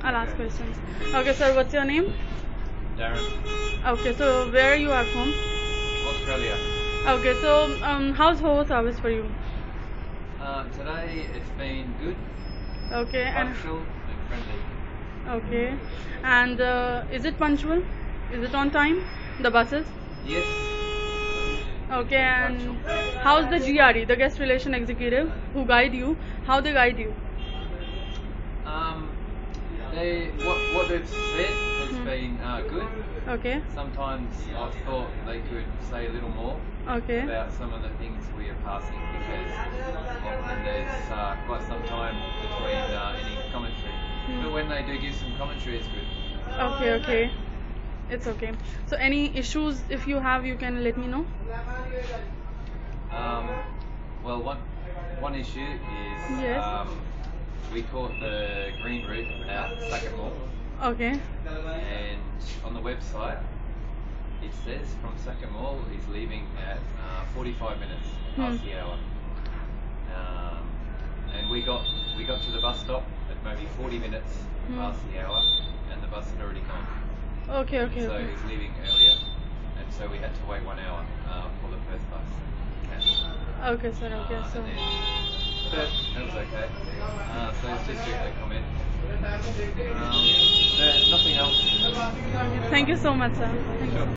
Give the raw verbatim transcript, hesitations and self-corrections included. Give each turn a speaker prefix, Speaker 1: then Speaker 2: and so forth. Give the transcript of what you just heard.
Speaker 1: I'll ask questions. Okay, sir, what's your name?
Speaker 2: Darren.
Speaker 1: Okay, so where you are from?
Speaker 2: Australia.
Speaker 1: Okay, so um, how's HOHO service for you?
Speaker 2: Uh, today it's been good,
Speaker 1: Okay, and
Speaker 2: punctual and friendly.
Speaker 1: okay, and uh, is it punctual? Is it on time? The buses?
Speaker 2: Yes.
Speaker 1: Okay, and how's the G R E, the guest relation executive, who guide you? How they guide you?
Speaker 2: Um, they what what they've said has
Speaker 1: Hmm.
Speaker 2: been uh, good.
Speaker 1: Okay,
Speaker 2: Sometimes I thought they could say a little more
Speaker 1: okay,
Speaker 2: about some of the things we are passing because often there's uh, quite some time between uh, any commentary.
Speaker 1: Hmm.
Speaker 2: But when they do give some commentary, it's good.
Speaker 1: okay, okay. It's okay. So any issues if you have, you can let me know.
Speaker 2: Um, well, one one issue is
Speaker 1: Yes.
Speaker 2: um, we caught the green route at Sackett Mall,
Speaker 1: Okay,
Speaker 2: and on the website it says from Sackett Mall is leaving at uh, forty-five minutes past
Speaker 1: Hmm.
Speaker 2: the hour, um, and we got we got to the bus stop at maybe forty minutes
Speaker 1: Hmm.
Speaker 2: past the hour, and the bus had already gone.
Speaker 1: okay, okay,
Speaker 2: So
Speaker 1: okay.
Speaker 2: he's leaving earlier, and so we had to wait one hour uh, for the first bus.
Speaker 1: Okay, sir. Okay,
Speaker 2: Uh,
Speaker 1: so
Speaker 2: and then, but that was okay. Uh, so it's just a comment. Um, but nothing else.
Speaker 1: okay. Thank you so much, sir. Thank you.
Speaker 2: Sure.